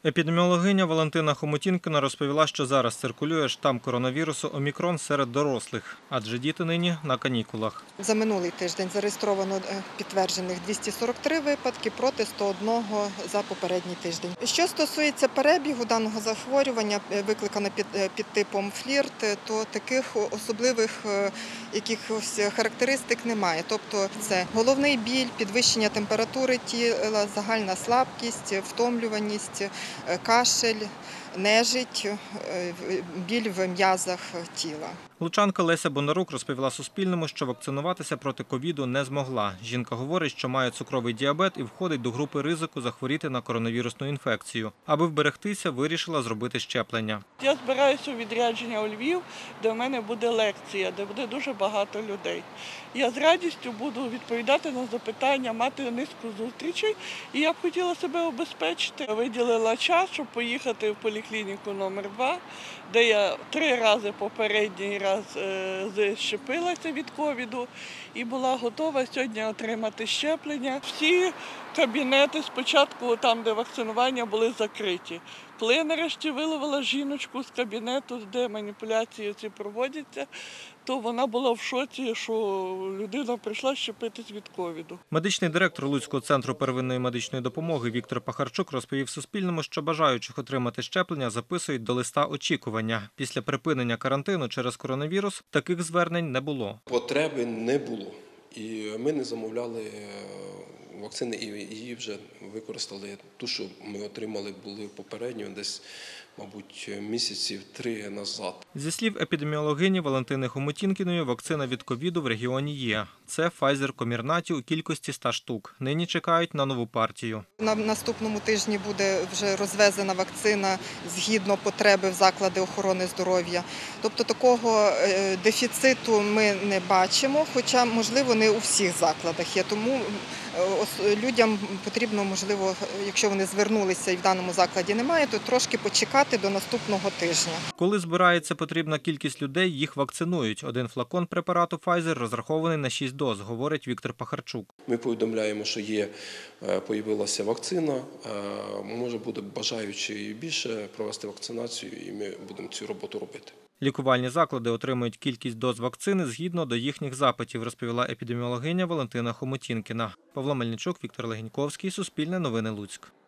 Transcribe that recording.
Епідеміологиня Валентина Хомутінкіна розповіла, що зараз циркулює штам коронавірусу Омікрон серед дорослих, адже діти нині на канікулах. За минулий тиждень зареєстровано підтверджених 243 випадки проти 101 за попередній тиждень. Що стосується перебігу даного захворювання, викликано під типом флірт, то таких особливих якихось характеристик немає. Тобто це головний біль, підвищення температури тіла, загальна слабкість, втомлюваність, кашель, нежить, біль в м'язах тіла. Лучанка Леся Бонарук розповіла Суспільному, що вакцинуватися проти ковіду не змогла. Жінка говорить, що має цукровий діабет і входить до групи ризику захворіти на коронавірусну інфекцію. Аби вберегтися, вирішила зробити щеплення. Я збираюся у відрядження у Львів, де в мене буде лекція, де буде дуже багато людей. Я з радістю буду відповідати на запитання, мати низку зустрічей. І я б хотіла себе обезпечити. Виділила час, щоб поїхати в поліклініку номер 2, де я 3 рази попередній раз щепилася від ковіду і була готова сьогодні отримати щеплення. Всі кабінети спочатку, там, де вакцинування, були закриті. Коли я нарешті виловила жіночку з кабінету, де маніпуляції ці проводяться, то вона була в шоці, що людина прийшла щепитись від ковіду. Медичний директор Луцького центру первинної медичної допомоги Віктор Пахарчук розповів Суспільному, що бажаючих отримати щеплення записують до листа очікування. Після припинення карантину через коронавірус таких звернень не було. Потреби не було. І ми не замовляли вакцини, і її вже використали. Ту, що ми отримали, були попередньо, десь, мабуть, місяців 3 назад. Зі слів епідеміологині Валентини Хомутінкіної, вакцина від ковіду в регіоні є. Це Pfizer Comirnaty у кількості 100 штук. Нині чекають на нову партію. На наступному тижні буде вже розвезена вакцина згідно потреби в заклади охорони здоров'я. Тобто такого дефіциту ми не бачимо, хоча, можливо, не у всіх закладах є. Тому людям потрібно, можливо, якщо вони звернулися і в даному закладі немає, то трошки почекати до наступного тижня. Коли збирається потрібна кількість людей, їх вакцинують. Один флакон препарату Pfizer розрахований на 6 доз, говорить Віктор Пахарчук. Ми повідомляємо, що появилася вакцина, може буде бажаючи більше провести вакцинацію, і ми будемо цю роботу робити. Лікувальні заклади отримують кількість доз вакцини згідно до їхніх запитів, розповіла епідеміологиня Валентина Хомутінкіна. Павло Мельничук, Віктор Легеньковський, Суспільне новини Луцьк.